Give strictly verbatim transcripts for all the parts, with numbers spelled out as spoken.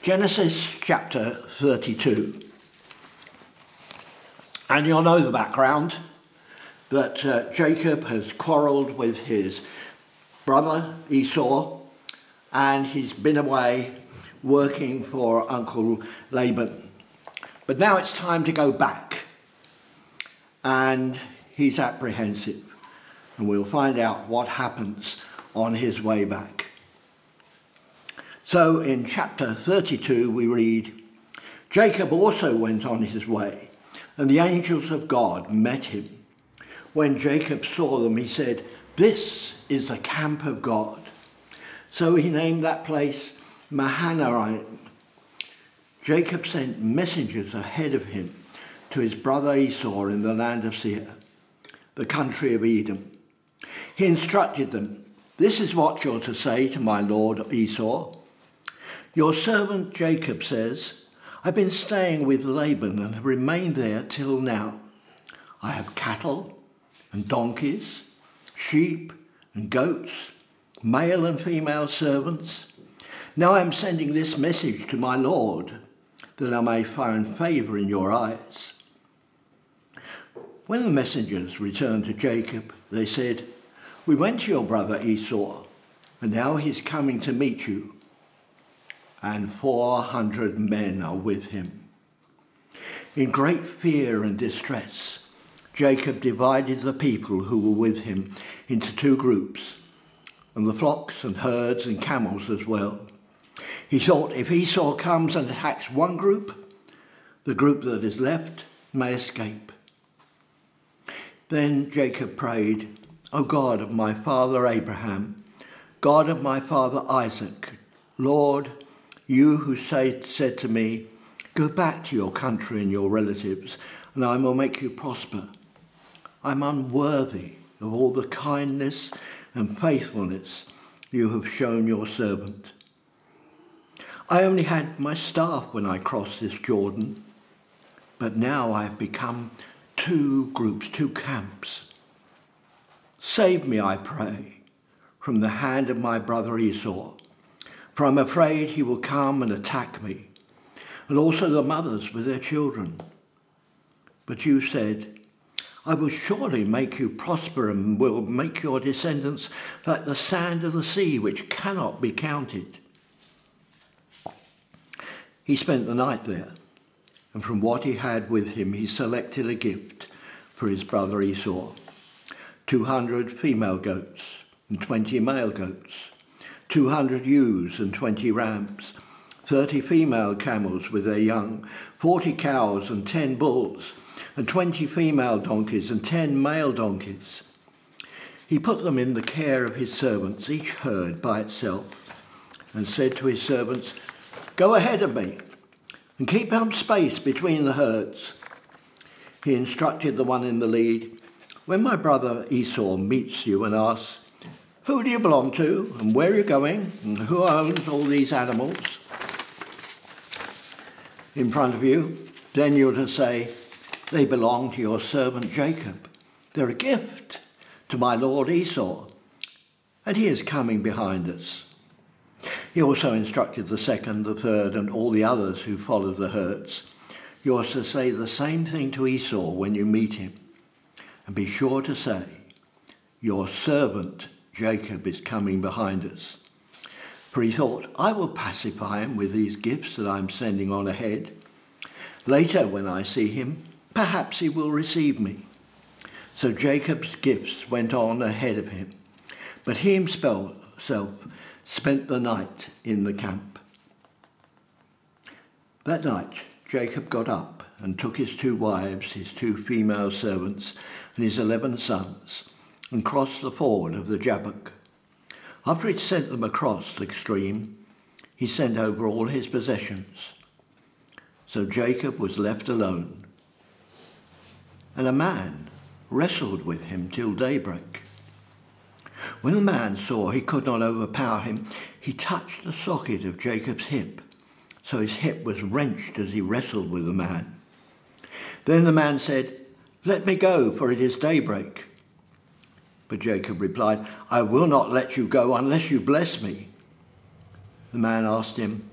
Genesis chapter thirty-two. And you'll know the background, that uh, Jacob has quarrelled with his brother Esau, and he's been away working for Uncle Laban. But now it's time to go back, and he's apprehensive, and we'll find out what happens on his way back. So in chapter thirty-two we read, Jacob also went on his way, and the angels of God met him. When Jacob saw them, he said, "This is the camp of God." So he named that place Mahanaim. Jacob sent messengers ahead of him to his brother Esau in the land of Seir, the country of Edom. He instructed them, "This is what you're to say to my lord Esau. Your servant Jacob says, I've been staying with Laban and have remained there till now. I have cattle and donkeys, sheep and goats, male and female servants. Now I'm sending this message to my lord, that I may find favour in your eyes." When the messengers returned to Jacob, they said, "We went to your brother Esau, and now he's coming to meet you, and four hundred men are with him." In great fear and distress, Jacob divided the people who were with him into two groups, and the flocks and herds and camels as well. He thought, if Esau comes and attacks one group, the group that is left may escape. Then Jacob prayed, "O God of my father Abraham, God of my father Isaac, Lord, you who say, said to me, 'Go back to your country and your relatives, and I will make you prosper.' I'm unworthy of all the kindness and faithfulness you have shown your servant. I only had my staff when I crossed this Jordan, but now I have become two groups, two camps. Save me, I pray, from the hand of my brother Esau, for I'm afraid he will come and attack me, and also the mothers with their children. But you said, I will surely make you prosper and will make your descendants like the sand of the sea, which cannot be counted." He spent the night there, and from what he had with him, he selected a gift for his brother Esau: two hundred female goats and twenty male goats, two hundred ewes and twenty rams, thirty female camels with their young, forty cows and ten bulls, and twenty female donkeys and ten male donkeys. He put them in the care of his servants, each herd by itself, and said to his servants, "Go ahead of me, and keep some space between the herds." He instructed the one in the lead, "When my brother Esau meets you and asks, 'Who do you belong to, and where are you going, and who owns all these animals in front of you?' then you're to say, 'They belong to your servant Jacob. They're a gift to my lord Esau, and he is coming behind us.'" He also instructed the second, the third, and all the others who followed the herds, "You're to say the same thing to Esau when you meet him, and be sure to say, 'Your servant Jacob is coming behind us.'" For he thought, "I will pacify him with these gifts that I'm sending on ahead. Later, when I see him, perhaps he will receive me." So Jacob's gifts went on ahead of him, but he himself spent the night in the camp. That night, Jacob got up and took his two wives, his two female servants, and his eleven sons, and crossed the ford of the Jabbok. After he'd sent them across the stream, he sent over all his possessions. So Jacob was left alone, and a man wrestled with him till daybreak. When the man saw he could not overpower him, he touched the socket of Jacob's hip, so his hip was wrenched as he wrestled with the man. Then the man said, "Let me go, for it is daybreak." But Jacob replied, "I will not let you go unless you bless me." The man asked him,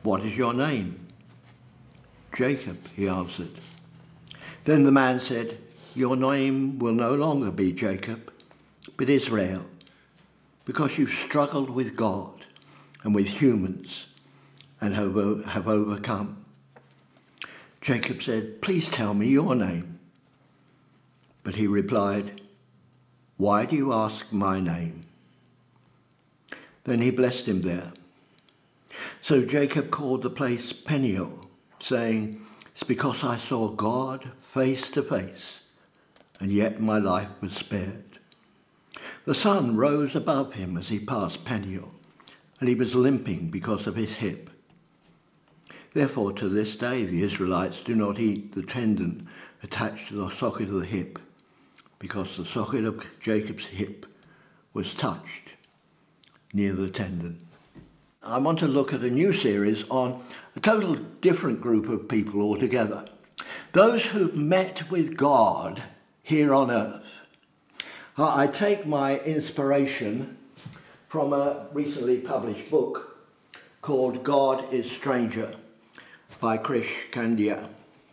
"What is your name?" "Jacob," he answered. Then the man said, "Your name will no longer be Jacob, but Israel, because you've struggled with God and with humans and have, have overcome." Jacob said, "Please tell me your name." But he replied, "Why do you ask my name?" Then he blessed him there. So Jacob called the place Peniel, saying, "It's because I saw God face to face, and yet my life was spared." The sun rose above him as he passed Peniel, and he was limping because of his hip. Therefore, to this day, the Israelites do not eat the tendon attached to the socket of the hip, because the socket of Jacob's hip was touched near the tendon. I want to look at a new series on a total different group of people altogether. Those who've met with God here on earth. I take my inspiration from a recently published book called God is Stranger by Krish Kandiah.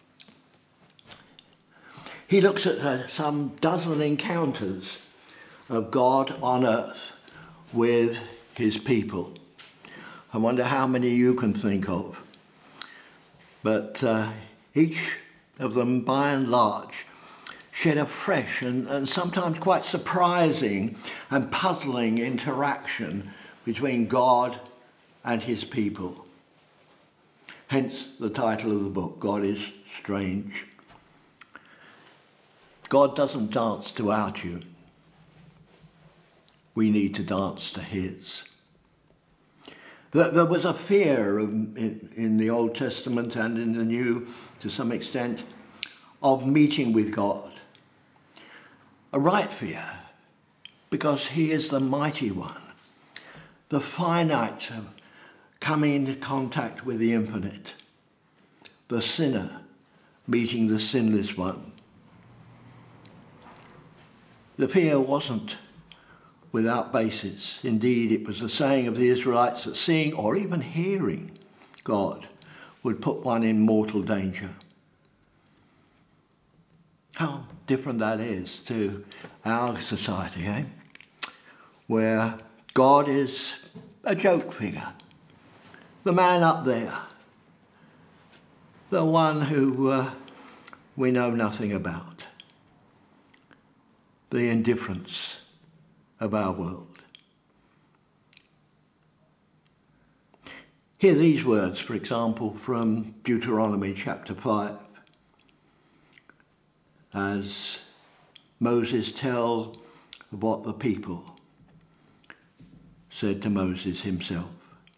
He looks at uh, some dozen encounters of God on earth with his people. I wonder how many you can think of. But uh, each of them, by and large, shed a fresh and, and sometimes quite surprising and puzzling interaction between God and his people. Hence the title of the book, God is Strange. God doesn't dance to our tune. We need to dance to his. There was a fear in the Old Testament and in the New, to some extent, of meeting with God. A right fear, because he is the mighty one, the finite, coming into contact with the infinite, the sinner meeting the sinless one. The fear wasn't without basis. Indeed, it was the saying of the Israelites that seeing or even hearing God would put one in mortal danger. How different that is to our society, eh? Where God is a joke figure, the man up there, the one who uh, we know nothing about, the indifference of our world. Hear these words, for example, from Deuteronomy chapter five, as Moses tells what the people said to Moses himself.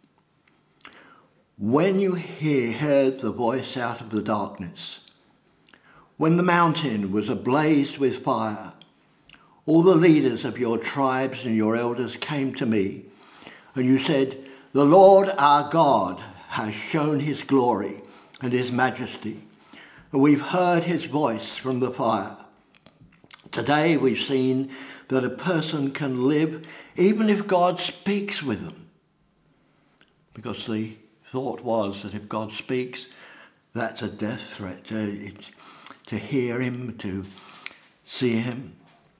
When you hear, heard the voice out of the darkness, when the mountain was ablaze with fire, all the leaders of your tribes and your elders came to me, and you said, the Lord our God has shown his glory and his majesty, and we've heard his voice from the fire. Today we've seen that a person can live even if God speaks with them, because the thought was that if God speaks, that's a death threat, to, to hear him, to see him.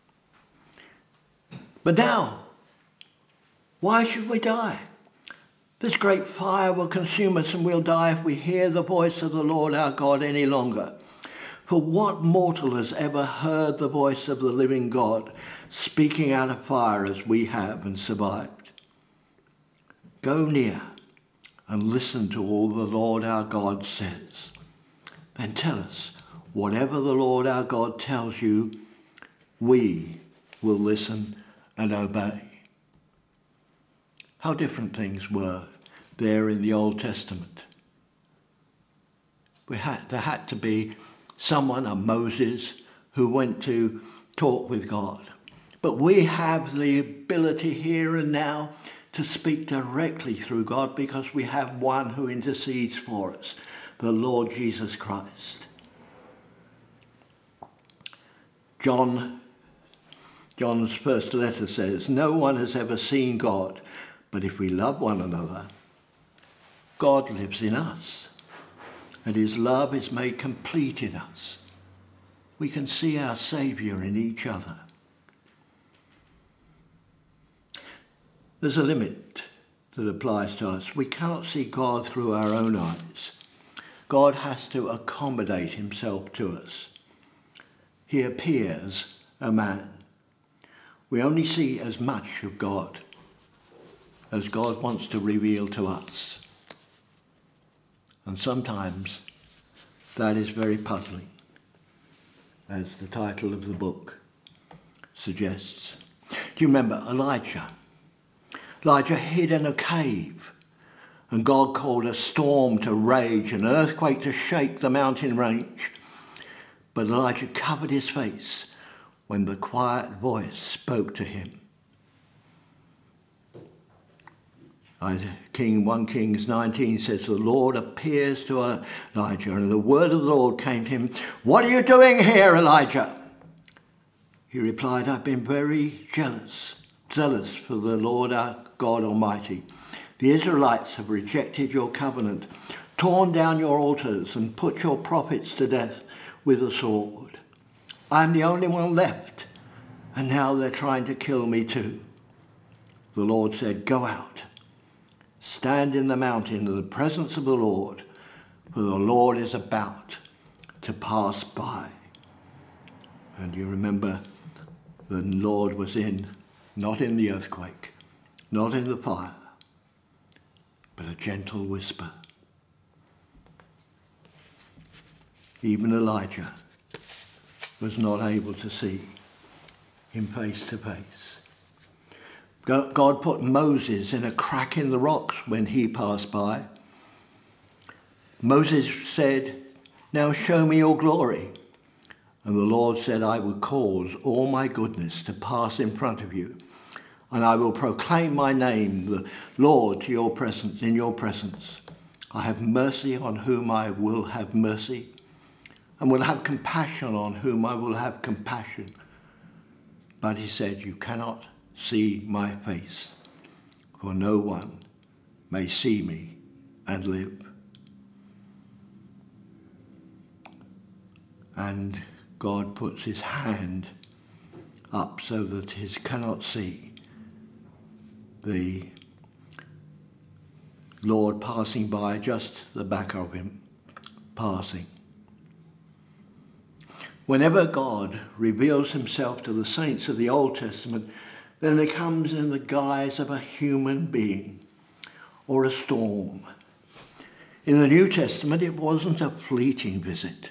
But now, why should we die? This great fire will consume us, and we'll die if we hear the voice of the Lord our God any longer. For what mortal has ever heard the voice of the living God speaking out of fire as we have and survived? Go near and listen to all the Lord our God says. Then tell us, whatever the Lord our God tells you, we will listen and obey. How different things were there in the Old Testament. We had, there had to be someone, a Moses, who went to talk with God. But we have the ability here and now to speak directly through God, because we have one who intercedes for us, the Lord Jesus Christ. John, John's first letter says, no one has ever seen God, but if we love one another, God lives in us, and his love is made complete in us. We can see our Saviour in each other. There's a limit that applies to us. We cannot see God through our own eyes. God has to accommodate himself to us. He appears a man. We only see as much of God as God wants to reveal to us. And sometimes that is very puzzling, as the title of the book suggests. Do you remember Elijah? Elijah hid in a cave, and God called a storm to rage, an earthquake to shake the mountain range. But Elijah covered his face when the quiet voice spoke to him. King, First Kings nineteen says, the Lord appears to Elijah, and the word of the Lord came to him, "What are you doing here, Elijah?" He replied, "I've been very jealous, zealous for the Lord our God Almighty. The Israelites have rejected your covenant, torn down your altars, and put your prophets to death with a sword. I'm the only one left, and now they're trying to kill me too." The Lord said, "Go out. Stand in the mountain in the presence of the Lord, for the Lord is about to pass by." And you remember the Lord was in, not in the earthquake, not in the fire, but a gentle whisper. Even Elijah was not able to see him face to face. God put Moses in a crack in the rocks when he passed by. Moses said, "Now show me your glory." And the Lord said, "I will cause all my goodness to pass in front of you, and I will proclaim my name, the Lord, to your presence, in your presence. I have mercy on whom I will have mercy, and will have compassion on whom I will have compassion." But he said, "You cannot see my face, for no one may see me and live." And God puts his hand up so that he cannot see the Lord passing by, just the back of him passing. Whenever God reveals himself to the saints of the Old Testament, then it comes in the guise of a human being or a storm. In the New Testament, it wasn't a fleeting visit.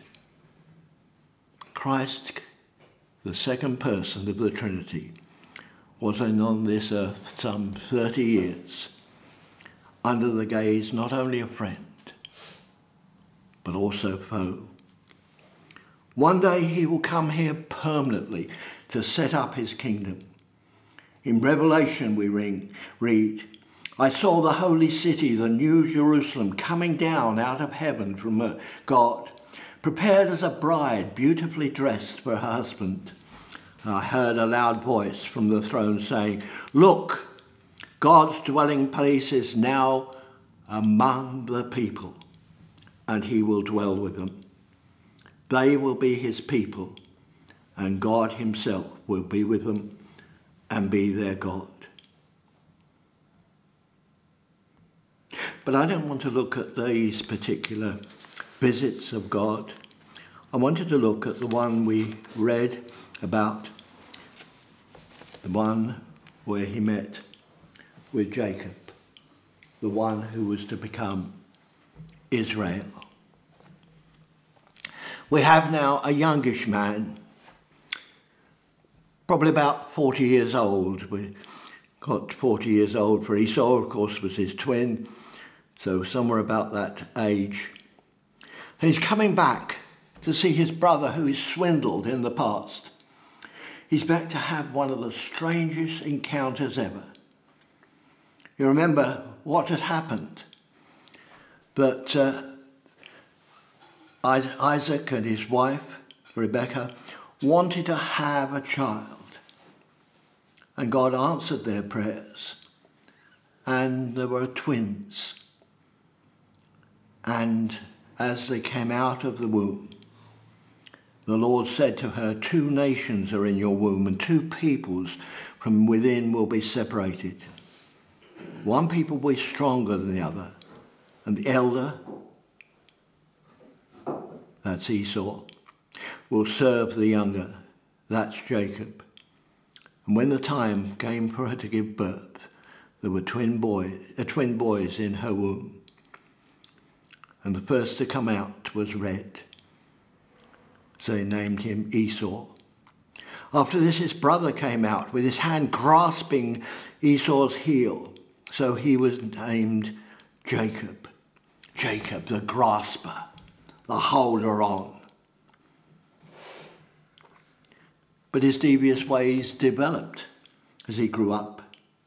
Christ, the second person of the Trinity, was on this earth some thirty years, under the gaze not only of friend, but also foe. One day he will come here permanently to set up his kingdom. In Revelation we read, "I saw the holy city, the new Jerusalem, coming down out of heaven from God, prepared as a bride, beautifully dressed for her husband. And I heard a loud voice from the throne saying, 'Look, God's dwelling place is now among the people, and he will dwell with them. They will be his people, and God himself will be with them and be their God.'" But I don't want to look at these particular visits of God. I wanted to look at the one we read about, the one where he met with Jacob, the one who was to become Israel. We have now a youngish man, probably about forty years old. We got forty years old for Esau, of course, was his twin, so somewhere about that age. And he's coming back to see his brother who he's swindled in the past. He's back to have one of the strangest encounters ever. You remember what had happened? That uh, Isaac and his wife, Rebecca, wanted to have a child. And God answered their prayers. And there were twins. And as they came out of the womb, the Lord said to her, two nations are in your womb, and two peoples from within will be separated. One people will be stronger than the other, and the elder, that's Esau, will serve the younger, that's Jacob. And when the time came for her to give birth, there were twin boys, uh, twin boys in her womb. And the first to come out was red. So they named him Esau. After this, his brother came out with his hand grasping Esau's heel. So he was named Jacob. Jacob, the grasper, the holder on. But his devious ways developed as he grew up.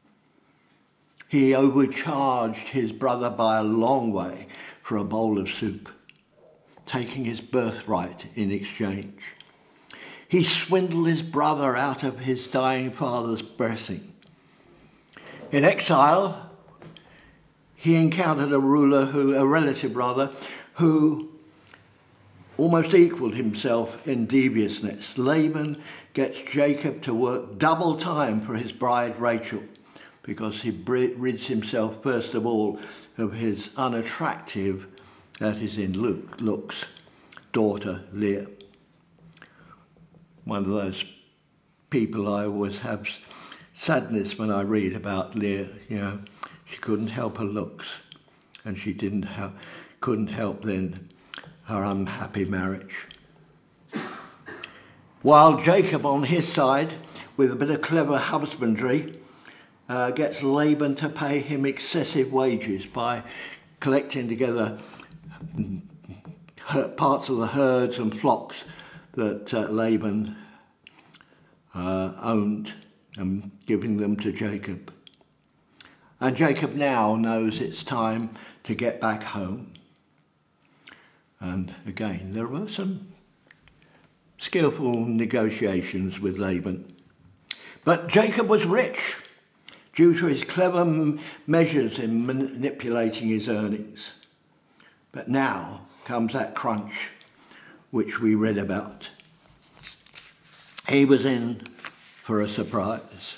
He overcharged his brother by a long way for a bowl of soup, taking his birthright in exchange. He swindled his brother out of his dying father's blessing. In exile, he encountered a ruler who, a relative rather, who almost equaled himself in deviousness. Laban gets Jacob to work double time for his bride Rachel, because he rids himself first of all of his unattractive, that is in look, looks, daughter Leah. One of those people I always have sadness when I read about Leah. You know, she couldn't help her looks, and she didn't have, couldn't help then her unhappy marriage. While Jacob on his side, with a bit of clever husbandry, uh, gets Laban to pay him excessive wages by collecting together parts of the herds and flocks that uh, Laban uh, owned and giving them to Jacob. And Jacob now knows it's time to get back home. And again, there were some skillful negotiations with Laban. But Jacob was rich due to his clever measures in manipulating his earnings. But now comes that crunch which we read about. He was in for a surprise.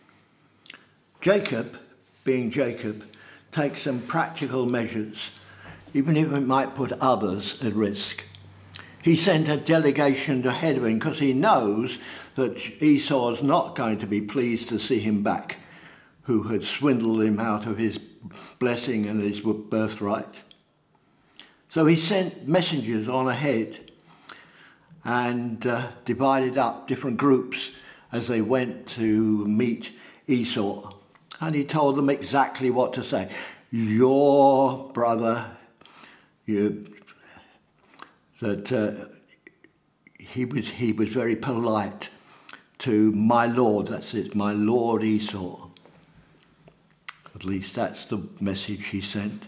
Jacob, being Jacob, takes some practical measures, even if it might put others at risk. He sent a delegation ahead of him because he knows that Esau's not going to be pleased to see him back, who had swindled him out of his blessing and his birthright. So he sent messengers on ahead and uh, divided up different groups as they went to meet Esau. And he told them exactly what to say. Your brother, you, that uh, he was he was very polite to my lord, that's it, my lord Esau. At least that's the message he sent.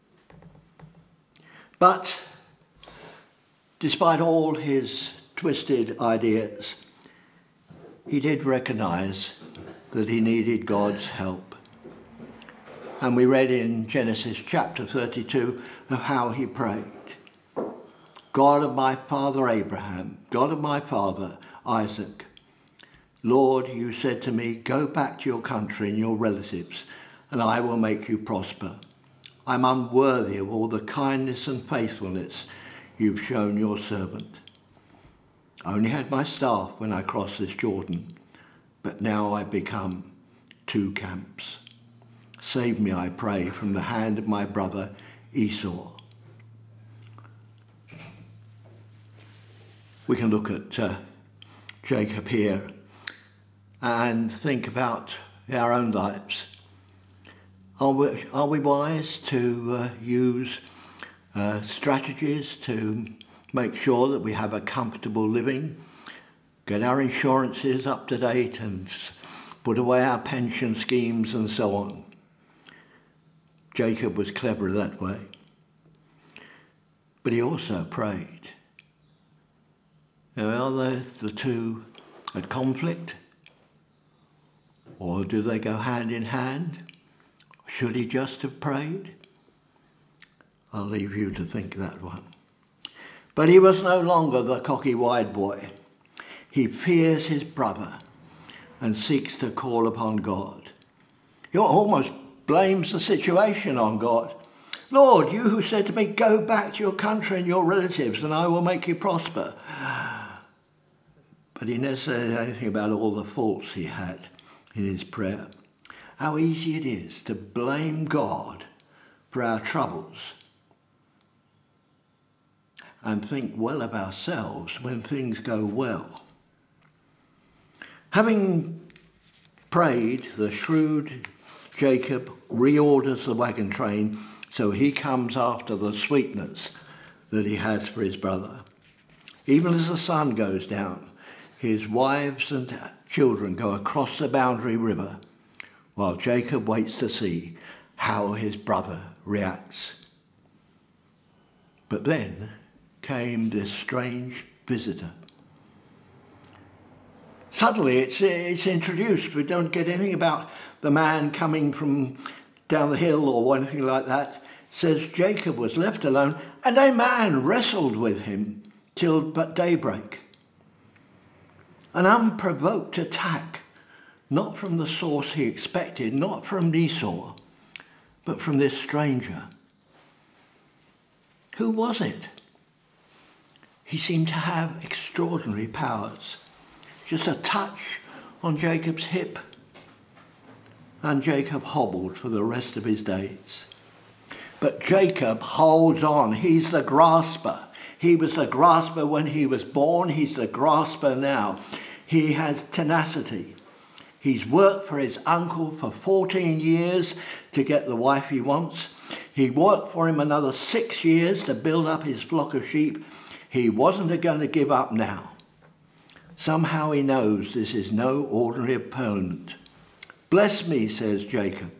But despite all his twisted ideas, he did recognize that he needed God's help. And we read in Genesis chapter thirty-two of how he prayed. God of my father Abraham, God of my father Isaac, Lord, you said to me, go back to your country and your relatives, and I will make you prosper. I'm unworthy of all the kindness and faithfulness you've shown your servant. I only had my staff when I crossed this Jordan, but now I've become two camps. Save me, I pray, from the hand of my brother Esau. We can look at uh, Jacob here and think about our own lives. Are we, are we wise to uh, use uh, strategies to make sure that we have a comfortable living, get our insurances up to date and put away our pension schemes and so on? Jacob was clever that way. But he also prayed. Now, are the, the two at conflict? Or do they go hand in hand? Should he just have prayed? I'll leave you to think that one. But he was no longer the cocky wide boy. He fears his brother and seeks to call upon God. He almost blames the situation on God. Lord, you who said to me, go back to your country and your relatives and I will make you prosper. But he never said anything about all the faults he had in his prayer. How easy it is to blame God for our troubles and think well of ourselves when things go well. Having prayed, the shrewd Jacob reorders the wagon train so he comes after the sweetness that he has for his brother. Even as the sun goes down, his wives and children go across the boundary river while Jacob waits to see how his brother reacts. But then came this strange visitor. Suddenly it's, it's introduced. We don't get anything about the man coming from down the hill or anything like that. It says Jacob was left alone and a man wrestled with him till but daybreak. An unprovoked attack, not from the source he expected, not from Esau, but from this stranger. Who was it? He seemed to have extraordinary powers. Just a touch on Jacob's hip, and Jacob hobbled for the rest of his days. But Jacob holds on. He's the grasper. He was the grasper when he was born. He's the grasper now. He has tenacity. He's worked for his uncle for fourteen years to get the wife he wants. He worked for him another six years to build up his flock of sheep. He wasn't going to give up now. Somehow he knows this is no ordinary opponent. Bless me, says Jacob.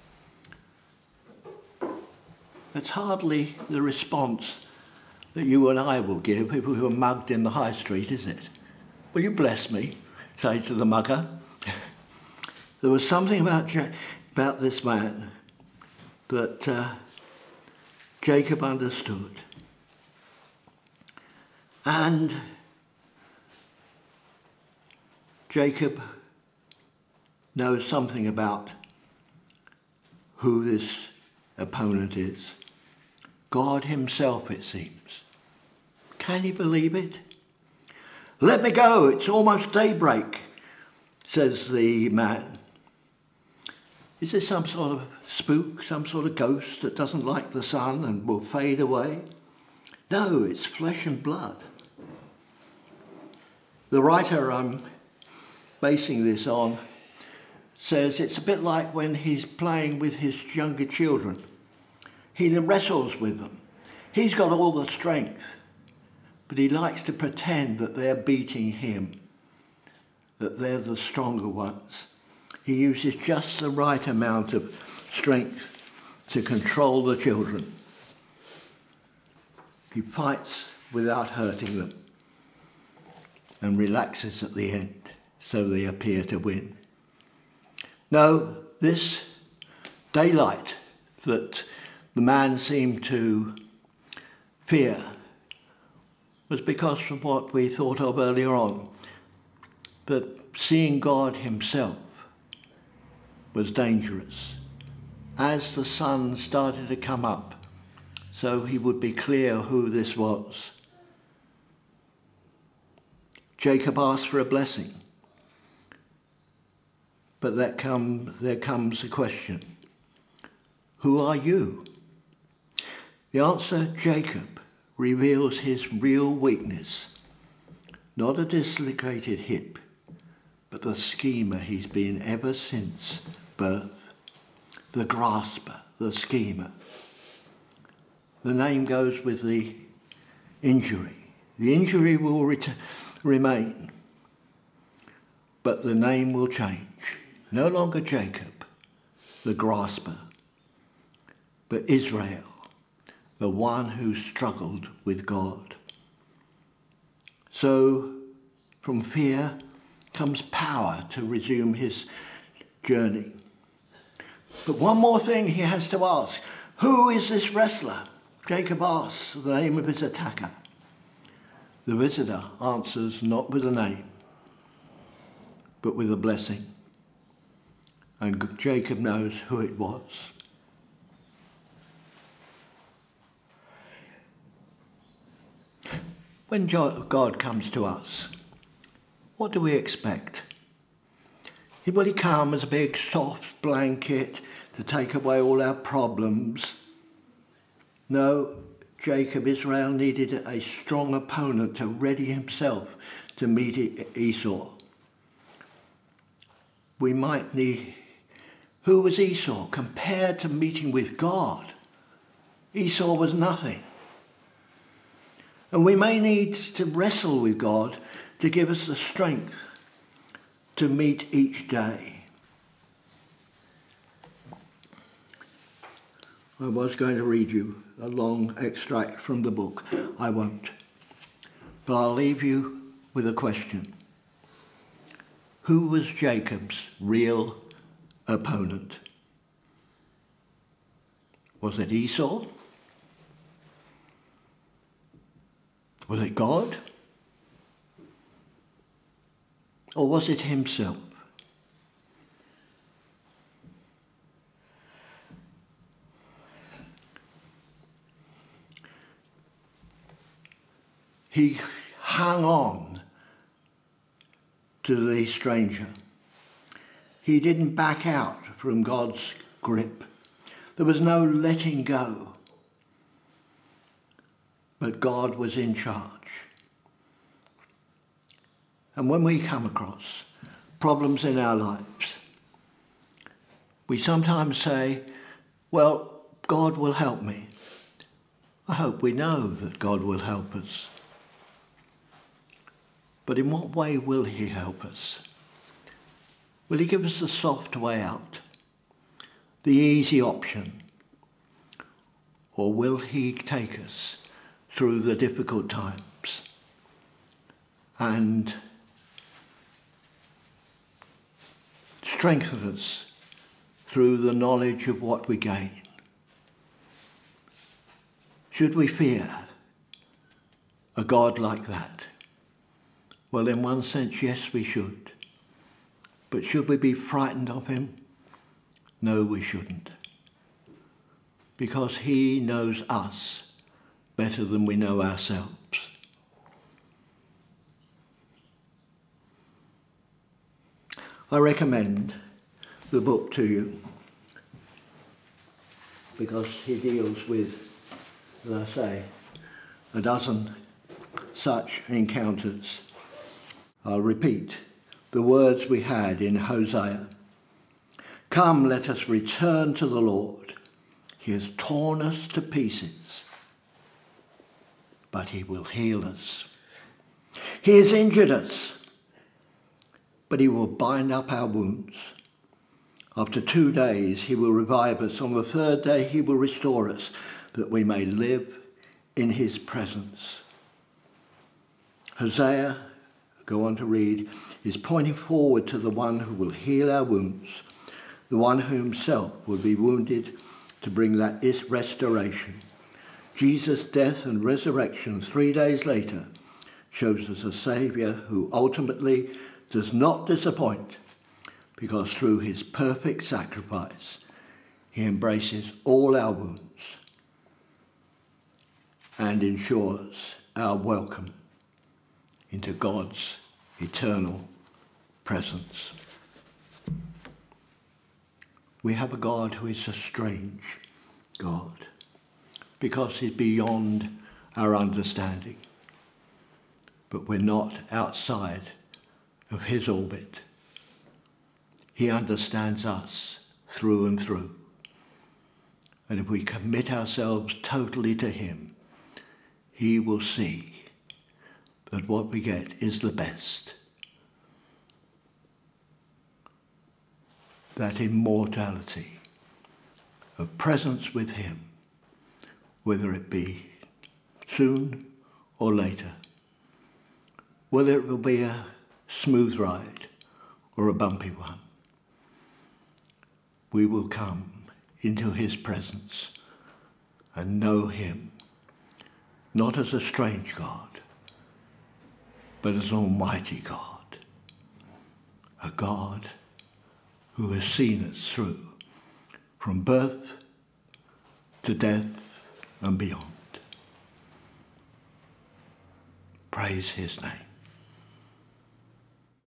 That's hardly the response that you and I will give people who are mugged in the high street, is it? Will you bless me, say to the mugger? There was something about, ja- about this man that uh, Jacob understood. And Jacob knows something about who this opponent is. God himself, it seems. Can you believe it? Let me go, it's almost daybreak, says the man. Is this some sort of spook, some sort of ghost that doesn't like the sun and will fade away? No, it's flesh and blood. The writer I'm basing this on says it's a bit like when he's playing with his younger children. He wrestles with them. He's got all the strength, but he likes to pretend that they're beating him, that they're the stronger ones. He uses just the right amount of strength to control the children. He fights without hurting them and relaxes at the end, so they appear to win. No, this daylight that the man seemed to fear was because of what we thought of earlier on, that seeing God himself was dangerous. As the sun started to come up, so he would be clear who this was. Jacob asked for a blessing, but that come, there comes a question. Who are you? The answer, Jacob, reveals his real weakness. Not a dislocated hip, but the schemer he's been ever since birth. The grasper, the schemer. The name goes with the injury. The injury will ret- remain, but the name will change. No longer Jacob, the grasper, but Israel, the one who struggled with God. So from fear comes power to resume his journey. But one more thing he has to ask. Who is this wrestler? Jacob asks the name of his attacker. The visitor answers not with a name, but with a blessing. And Jacob knows who it was. When God comes to us, what do we expect? Will he come as a big soft blanket to take away all our problems? No, Jacob, Israel needed a strong opponent to ready himself to meet Esau. We might need... Who was Esau compared to meeting with God? Esau was nothing. And we may need to wrestle with God to give us the strength to meet each day. I was going to read you a long extract from the book. I won't. But I'll leave you with a question. Who was Jacob's real opponent? Was it Esau? Was it God? Or was it himself? He hung on to the stranger. He didn't back out from God's grip. There was no letting go. But God was in charge. And when we come across problems in our lives, we sometimes say, well, God will help me. I hope we know that God will help us. But in what way will he help us? Will he give us the soft way out, the easy option? Or will he take us through the difficult times and strengthen us through the knowledge of what we gain? Should we fear a God like that? Well, in one sense, yes, we should. But should we be frightened of him? No, we shouldn't. Because he knows us better than we know ourselves. I recommend the book to you because he deals with, as I say, a dozen such encounters. I'll repeat the words we had in Hosea. Come, let us return to the Lord. He has torn us to pieces, but he will heal us. He has injured us, but he will bind up our wounds. After two days he will revive us. On the third day he will restore us, that we may live in his presence. Hosea, go on to read, is pointing forward to the one who will heal our wounds, the one who himself will be wounded to bring that restoration. Jesus' death and resurrection three days later shows us a Saviour who ultimately does not disappoint, because through his perfect sacrifice he embraces all our wounds and ensures our welcome into God's eternal presence. We have a God who is a strange God, because he's beyond our understanding. But we're not outside of his orbit. He understands us through and through. And if we commit ourselves totally to him, he will see that what we get is the best. That immortality of presence with him, whether it be soon or later, whether it will be a smooth ride or a bumpy one, we will come into his presence and know him not as a strange God, but as an almighty God, a God who has seen us through from birth to death and beyond. Praise his name.